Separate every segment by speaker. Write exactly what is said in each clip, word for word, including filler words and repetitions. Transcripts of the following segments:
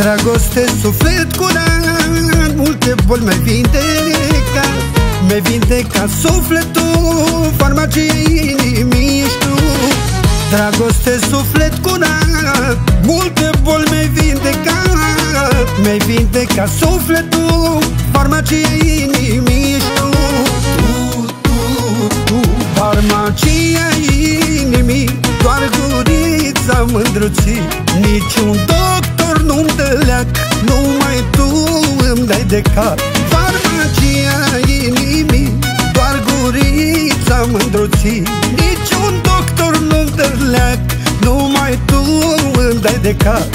Speaker 1: Dragoste, suflet curat, multe boli mai vindeca. Mi-ai vindecat sufletul, farmacia inimii ești tu. Dragoste, suflet curat, multe boli mi-ai vindecat. Mi-ai vindecat sufletul, farmacia inimii ești tu. Tu, tu, tu, farmacia inimii, doar gurița mândruții. Niciun doctor nu-mi dă leac, numai tu îmi dai de cap. Farmacia inimii, doar gurița mândruții. Niciun doctor nu-mi dă leac, numai tu îmi dai de cap.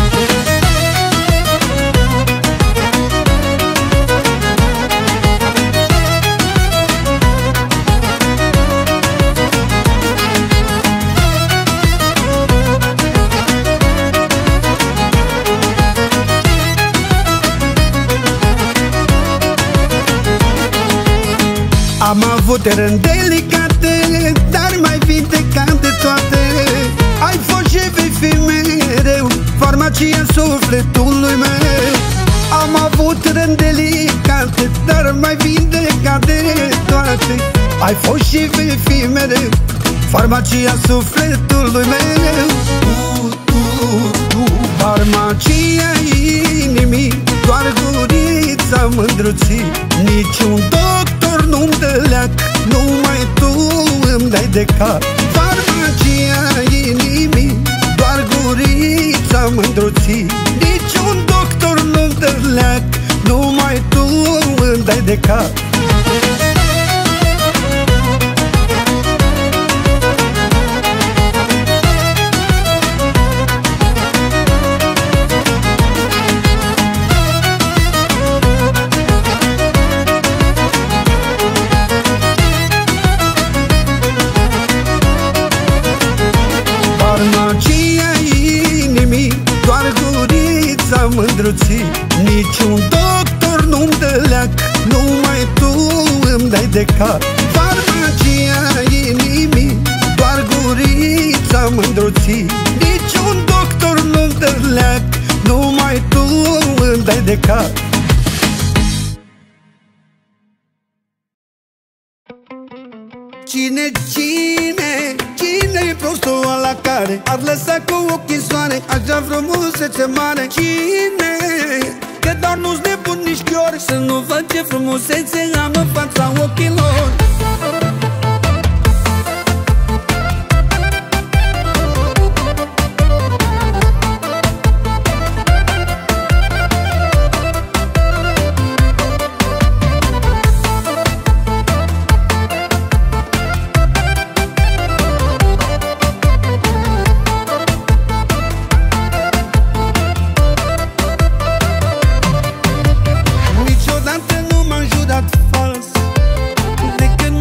Speaker 1: Am avut rând delicate, dar mai vindecat de toate. Ai fost și vei fi mereu farmacia sufletului meu. Am avut rând delicate, dar mai vindecat de toate. Ai fost și vei fi mereu farmacia sufletului meu. Tu, tu, tu, farmacia inimii, doar gurița mândruții. Niciun doctor nu-mi dă leac, numai tu îmi dai de cap. Farmacia inimii, doar gurița mândruții. Niciun doctor nu-mi dă leac, numai tu îmi dai de cap. Farmacia inimii, doar gurița mândruții. Niciun doctor nu-mi dă leac, numai tu îmi dai de cap. Farmacia inimii, doar gurița mândruții. Niciun doctor nu-mi dă leac, numai tu îmi dai de cap. Cine, cine, cine-i prostul ăla care ar lăsa cu ochii soare așa frumusețe mare? Cine? Că doar nu-s nebun nici chior să nu văd ce frumusețe am în fața ochilor.
Speaker 2: De când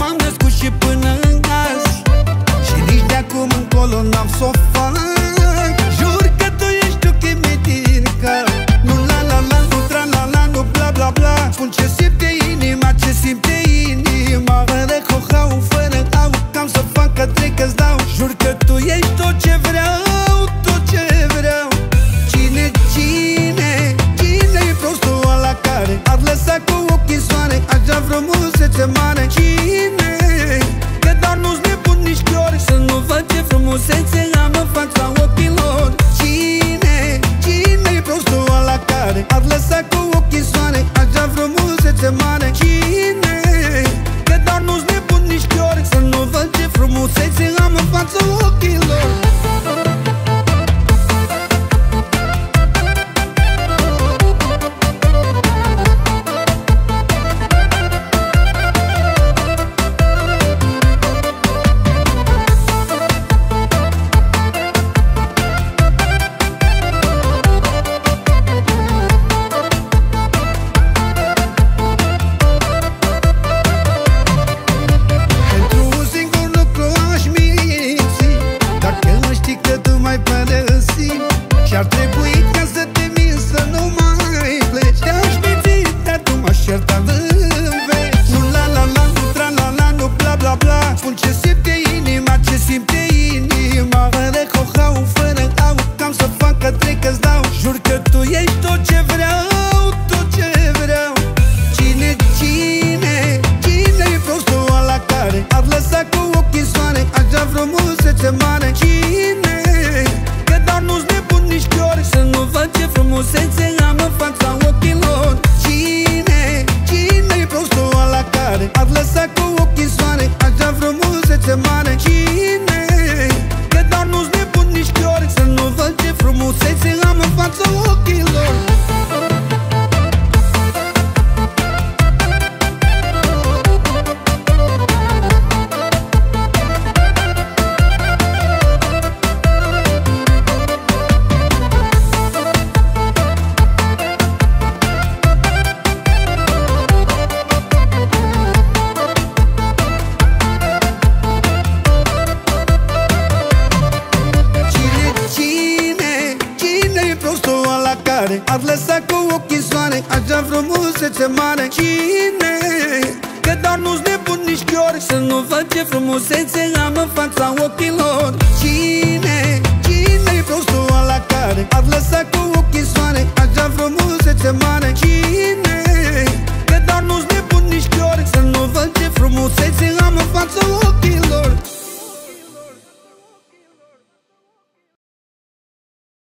Speaker 1: care ar lăsa cu ochii soare așa frumusețe mare? Cine? Că doar nu-s nebun nici chior să nu văd ce frumusețe am în fața ochilor. Cine? Cine-i prostul ăla care ar lăsa cu ochii soare așa frumusețe mare? Cine?